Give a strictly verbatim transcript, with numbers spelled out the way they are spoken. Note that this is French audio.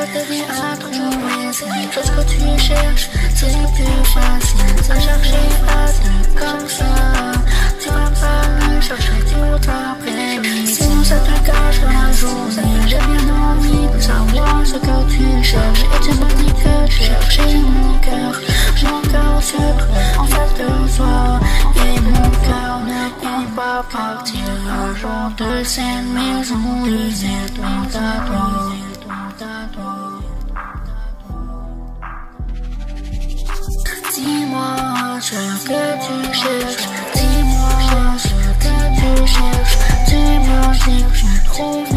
的你啊多危险，说出口去cherche，自己不发现，在找谁发现更深，就怕把你烧成丢到陪你，心在对高潮如你，人面浓密不想我说口去cherche，一直把你可cherche，谁能够能够去on fait deux fois，et mon cœur ne peut pas partir un jour de cette maison lisée dans ta toile. Dis-moi ce que tu cherches, dis-moi ce que tu cherches, dis-moi si tu trouves